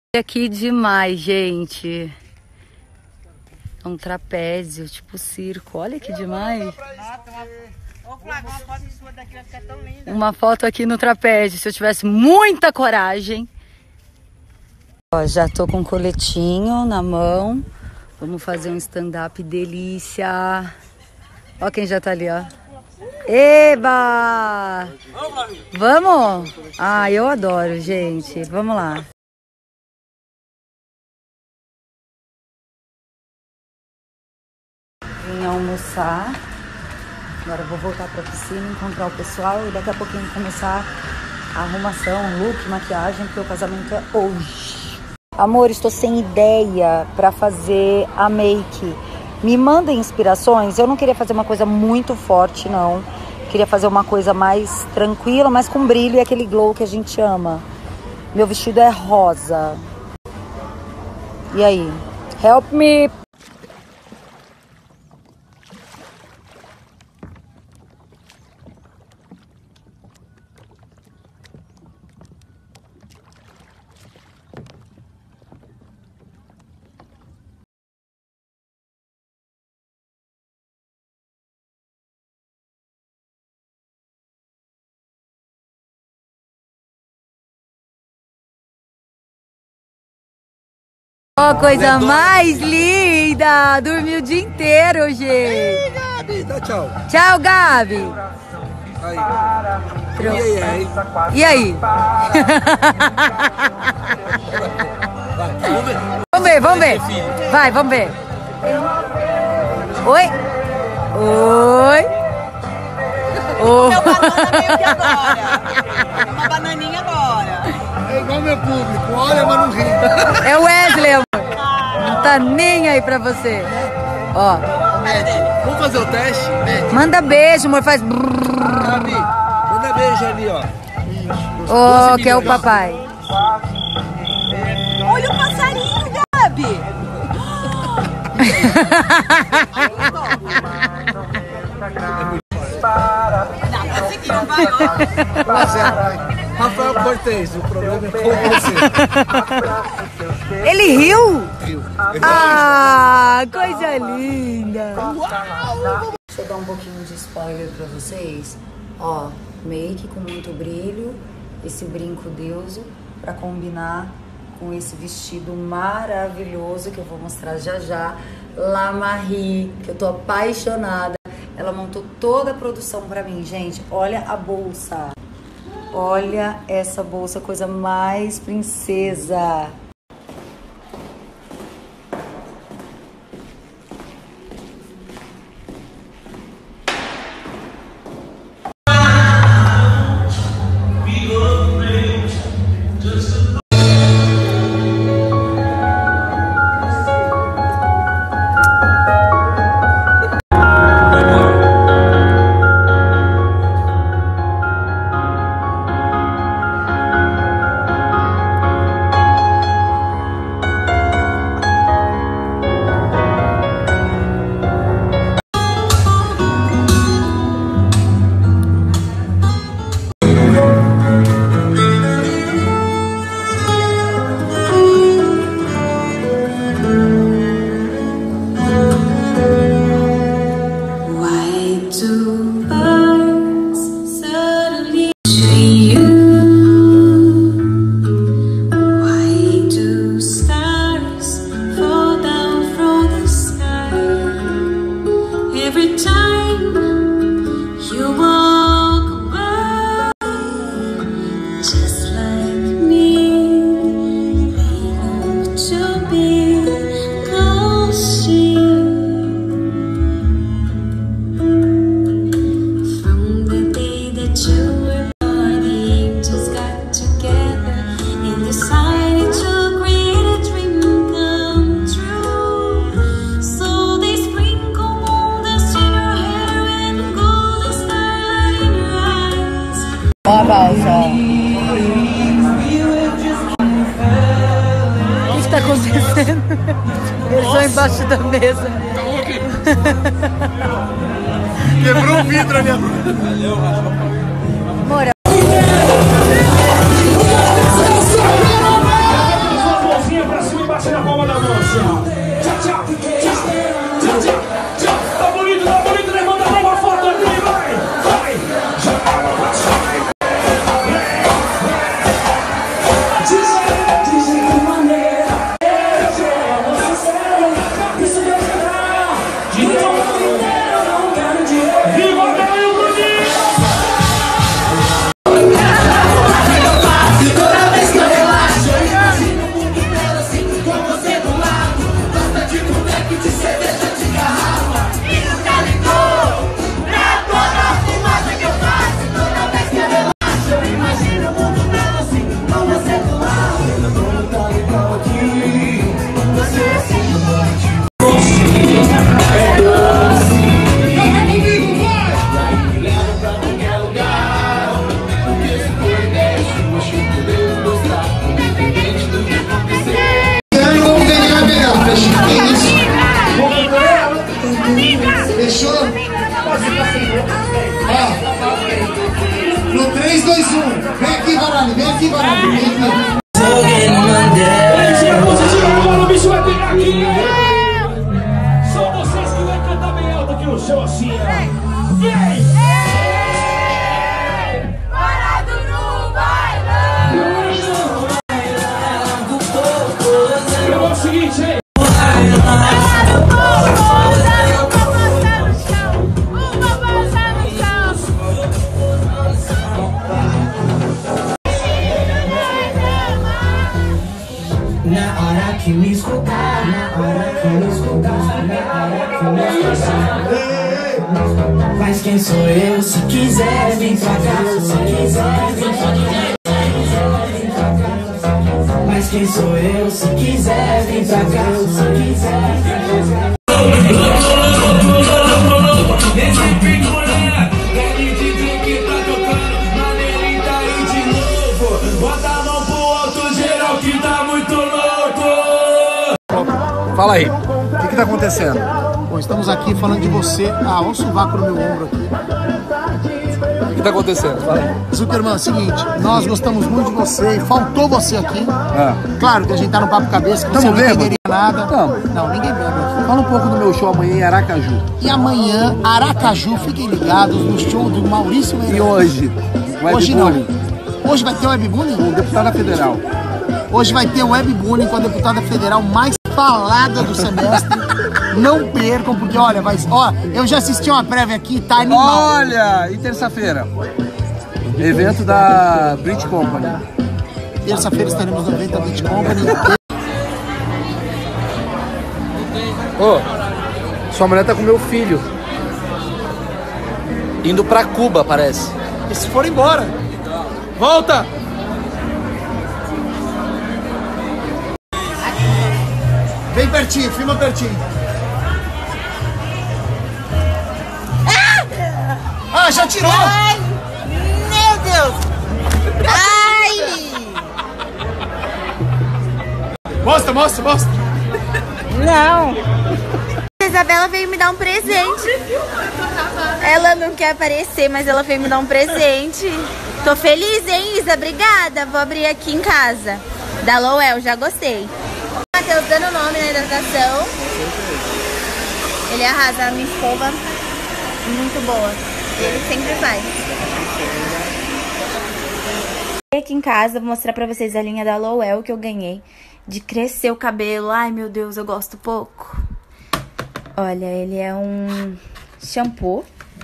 Aqui demais, gente. É um trapézio, tipo circo. Olha que demais. Uma foto aqui no trapézio. Se eu tivesse muita coragem. Ó, já tô com um coletinho na mão. Vamos fazer um stand-up delícia. Ó quem já tá ali, ó. Eba! Vamos? Ah, eu adoro, gente. Vamos lá. Vim almoçar. Agora eu vou voltar pra piscina, encontrar o pessoal e daqui a pouquinho começar a arrumação, look, maquiagem, porque o casamento é hoje. Amor, estou sem ideia pra fazer a make. Me mandem inspirações. Eu não queria fazer uma coisa muito forte, não. Queria fazer uma coisa mais tranquila, mas com brilho e aquele glow que a gente ama. Meu vestido é rosa. E aí? Help me! Ó, coisa mais linda! Dormiu o dia inteiro, gente. Ei, Gabi, dá tchau. Tchau, Gabi. Aí. E aí? E aí? Vai, Vamos ver. Vai, vamos ver. Oi? Oi? Meu banana meio que agora. Uma bananinha agora. É igual meu público, olha, mas não ri. É o Wesley, amor. Não tá nem aí pra você. Ó. Vamos fazer o teste? Manda beijo, amor. Faz. Gabi, manda beijo ali, ó. Ó, que é o papai. Olha o passarinho, Gabi. Não, conseguiu, vai, ó. Rafael Cortez, o problema é com você. Ele riu? Riu. Ah, coisa linda. Deixa eu dar um pouquinho de spoiler pra vocês. Ó, make com muito brilho, esse brinco deuso pra combinar com esse vestido maravilhoso que eu vou mostrar já já. La Marie, que eu tô apaixonada. Ela montou toda a produção pra mim, gente. Olha a bolsa. Olha essa bolsa, coisa mais princesa. Ó a balsa, ó. O que está acontecendo? Eles estão embaixo da mesa. Quebrou o vidro ali. Amor, Tá bonito, levanta a mão pra foto aqui, vai! Dizem que maneira isso vai quebrar. Então eu não quero dinheiro. Viva a Bela e o Bruninho! Toda vez que eu relaxo, eu imagino o mundo inteiro assim, com você do lado. Gosta de boneco, de cerveja, de garrafa. E nunca ligou pra toda a fumaça que eu faço. Toda vez que eu relaxo, eu imagino o mundo inteiro assim, com você do lado. Eu tô tão legal aqui, você assim. É doce, eu vivo, vai! Me leva pra qualquer lugar, porque se for deixo, eu acho que Deus gostar, independente do que acontecer. Vamos ver quem vai pegar, fechou? Que isso? Fechou? Ó, no 3, 2, 1. Vem aqui, Varane, vem aqui, Varane, vem aqui. Agora o bicho vai pegar aqui! São vocês que vão cantar bem alto aqui no show assim, ó. Vem! Parado no bailão. É o seguinte, hein? Na hora que me escutar, na hora que me escutar, na hora que me escutar. Mas quem sou eu? Se quiser vem pra cá, se quiser vem pra cá. Mas quem sou eu? Se quiser vem pra cá, se quiser vem pra cá. Esse picolé, aquele DJ que tá tocando, maneirinho tá aí de novo. Bota a mão pro alto, geral que tá muito louco. Fala aí, o que tá acontecendo? Bom, estamos aqui falando de você. Ah, olha o sovaco no meu ombro aqui. O que tá acontecendo? Fala aí. Zuckerman, é o seguinte, nós gostamos muito de você e faltou você aqui. Ah. Claro que a gente tá no papo cabeça, que você Tamo não bêbado? entenderia nada. Tamo. Não, ninguém bebe aqui. Fala um pouco do meu show amanhã em Aracaju. E amanhã, Aracaju, fiquem ligados no show do Maurício E Meirelles. hoje? Hoje não. Hoje vai ter o webbullying? Com deputada federal. Hoje vai ter o webbullying com a deputada federal mais falada do semestre. Não percam, porque olha, eu já assisti uma prévia aqui, tá animal. Olha, e terça-feira? Evento da Brit Company. Terça-feira estaremos no evento da Beach Company. Ô, sua mulher tá com meu filho. Indo pra Cuba, parece. E se for embora? Volta! Vem pertinho, filma pertinho. Ah, já tirou! Ai, meu Deus. Ai. Mostra, mostra, mostra. Não. A Isabela veio me dar um presente. Ela não quer aparecer, mas ela veio me dar um presente. Tô feliz, hein, Isa? Obrigada. Vou abrir aqui em casa. Da Lowell, já gostei. Matheus dando nome na hidratação. Ele arrasa a minha escova. Muito boa. Ele sempre faz. Aqui em casa, vou mostrar pra vocês a linha da Lowell que eu ganhei. De crescer o cabelo. Ai, meu Deus, eu gosto pouco. Olha, ele é um shampoo.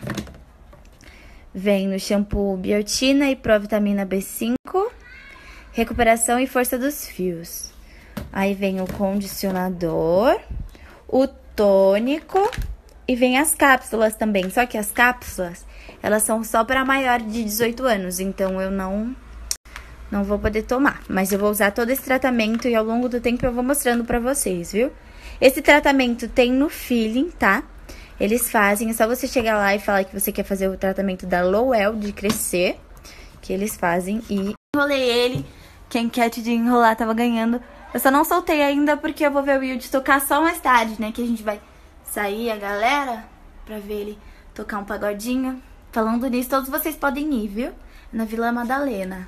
Vem no shampoo biotina e provitamina B5. Recuperação e força dos fios. Aí vem o condicionador. O tônico. E vem as cápsulas também. Só que as cápsulas, elas são só para maior de 18 anos. Então, eu não vou poder tomar. Mas eu vou usar todo esse tratamento e ao longo do tempo eu vou mostrando pra vocês, viu? Esse tratamento tem no Feeling, tá? Eles fazem, é só você chegar lá e falar que você quer fazer o tratamento da Lowell de crescer. Que eles fazem e... Enrolei ele. Quem quer te enrolar tava ganhando. Eu só não soltei ainda porque eu vou ver o Wilde tocar só mais tarde, né? Que a gente vai sair a galera pra ver ele tocar um pagodinho. Falando nisso, todos vocês podem ir, viu? Na Vila Madalena.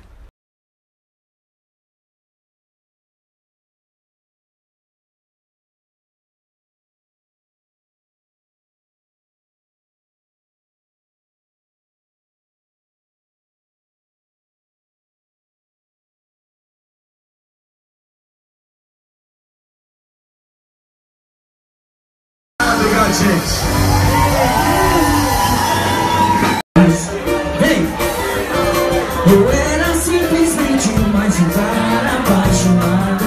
pode, gente. Vem! Eu era simplesmente mais um cara apaixonado.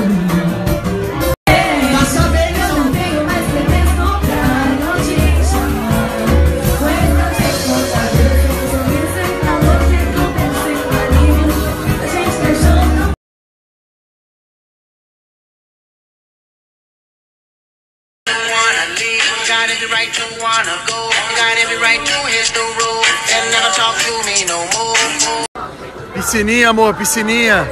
Tá sabendo? Eu não tenho mais pretensão pra não te chamar. Com essa descontada, eu sou isso pra você que eu penso em carinho. A gente deixou. Got every right to wanna go. Got every right to hit the road and never talk to me no more. Piscininha, amor, piscininha.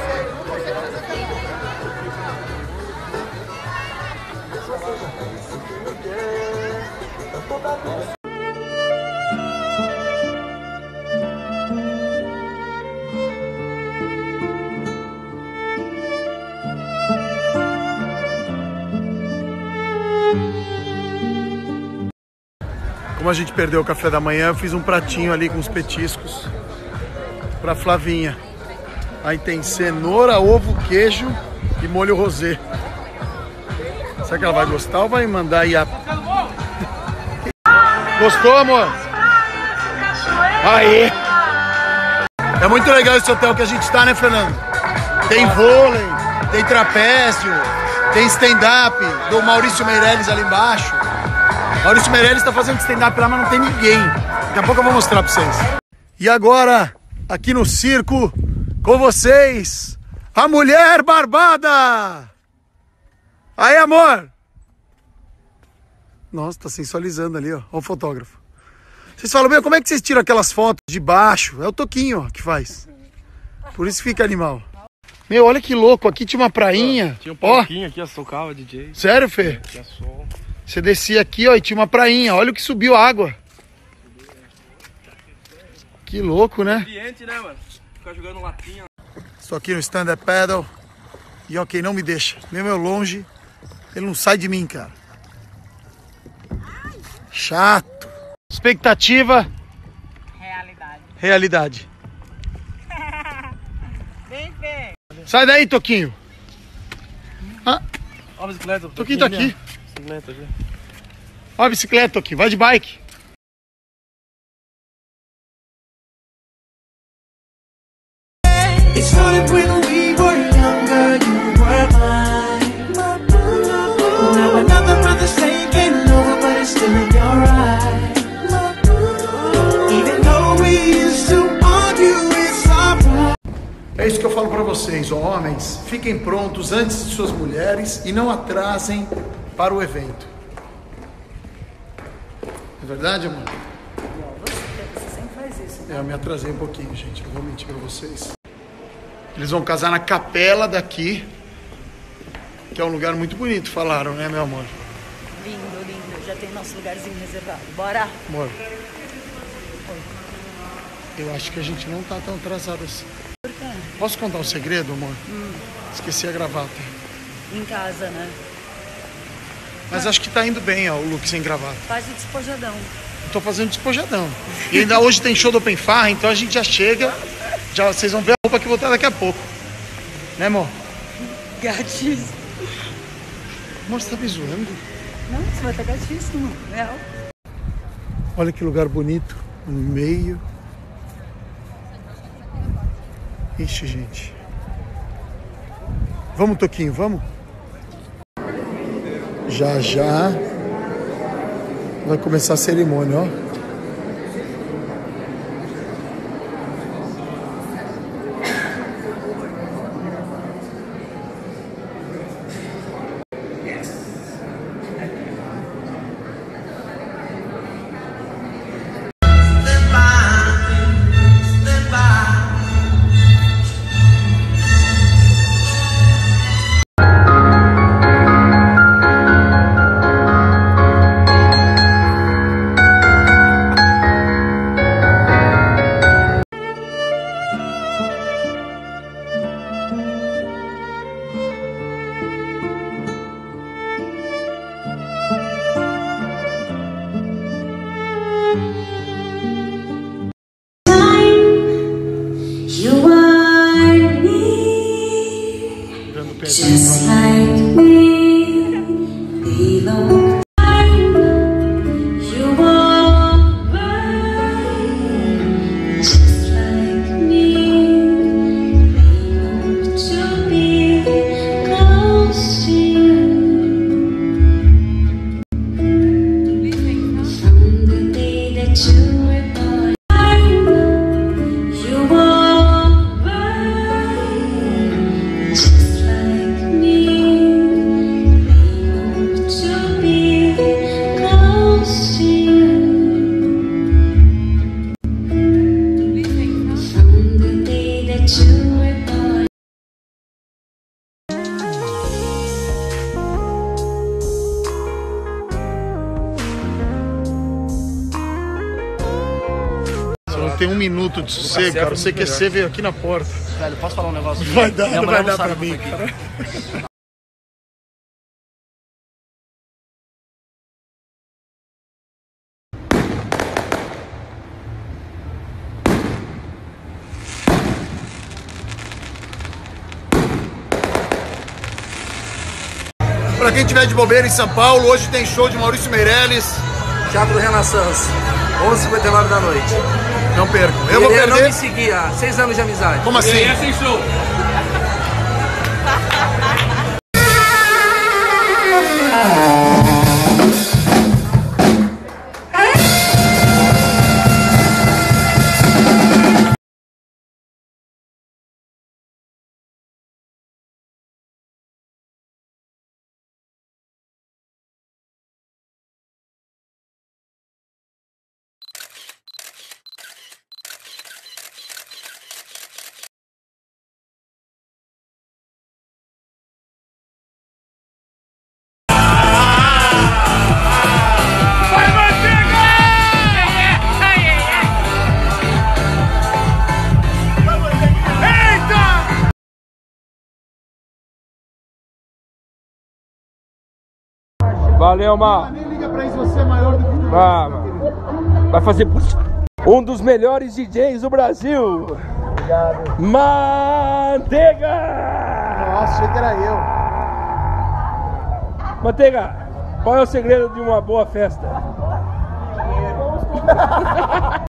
Como a gente perdeu o café da manhã, eu fiz um pratinho ali com os petiscos pra Flavinha. Aí tem cenoura, ovo, queijo e molho rosé. Será que ela vai gostar ou vai mandar ir a... Gostou, amor? Aí! É muito legal esse hotel que a gente tá, né, Fernando? Tem vôlei, tem trapézio, tem stand-up do Maurício Meirelles ali embaixo. Maurício Meirelles tá fazendo stand-up lá, mas não tem ninguém. Daqui a pouco eu vou mostrar pra vocês. E agora, aqui no circo, com vocês, a Mulher Barbada! Aí, amor! Nossa, tá sensualizando ali, ó. Ó o fotógrafo. Vocês falam, meu, como é que vocês tiram aquelas fotos de baixo? É o Toquinho, ó, que faz. Por isso fica animal. Meu, olha que louco, aqui tinha uma prainha. Tinha um pouquinho aqui, ó, tocava DJ. Sério, Fê? Tinha som. Você descia aqui, ó, e tinha uma prainha. Olha o que subiu a água. Que louco, né? Ambiente, né, mano? Ficar jogando latinha. Estou aqui no Stand Up Paddle. E ó, quem não me deixa, mesmo eu longe, ele não sai de mim, cara. Chato. Expectativa. Realidade. Bem feio. Sai daí, Toquinho. Ah, Ó a bicicleta. Toquinho tá aqui. Bicicleta aqui. Ó a bicicleta, Toquinho. Vai de bike. It started when we were younger, you were mine. Now another brother's taking over, but it's still in your eyes. Even though we used to argue, it's our. É isso que eu falo pra vocês, ó, homens. Fiquem prontos antes de suas mulheres e não atrasem para o evento. É verdade, amor? Você sempre faz isso. É, eu me atrasei um pouquinho, gente. Não vou mentir pra vocês. Eles vão casar na capela daqui, que é um lugar muito bonito, falaram, né, meu amor? Lindo, lindo. Já tem nosso lugarzinho reservado. Bora? Amor, eu acho que a gente não tá tão atrasado assim. Por quê? Posso contar um segredo, amor? Esqueci a gravata. Em casa, né? Mas acho que tá indo bem, ó, o look sem gravata. Faz o despojadão. Eu tô fazendo despojadão. E ainda hoje tem show do Open Farra, então a gente já chega, já vocês vão ver a roupa que eu vou ter daqui a pouco. Né, amor? Gatíssimo. Amor, você tá me zoando? Não, você vai estar gatíssimo. Real. Olha que lugar bonito, no meio. Ixi, gente. Vamos, Toquinho, vamos? Já, já. Vai começar a cerimônia, ó. tem 1 minuto de sossego, cara. O CQC veio aqui na porta. Velho, posso falar um negócio? Vai dar, Minha não mulher vai dar sabe pra que eu mim, tô aqui. cara. Pra quem tiver de bobeira em São Paulo, hoje tem show de Maurício Meirelles. Teatro Renaissance, 11h59 da noite. Não percam. Eu vou Ele não perder. me seguia, 6 anos de amizade. Como assim? Sem show. Valeu, Mar. Nem liga pra isso, você é maior do que tu. Vai fazer um dos melhores DJs do Brasil. Obrigado. Manteiga! Nossa, achei que era eu. Manteiga, qual é o segredo de uma boa festa?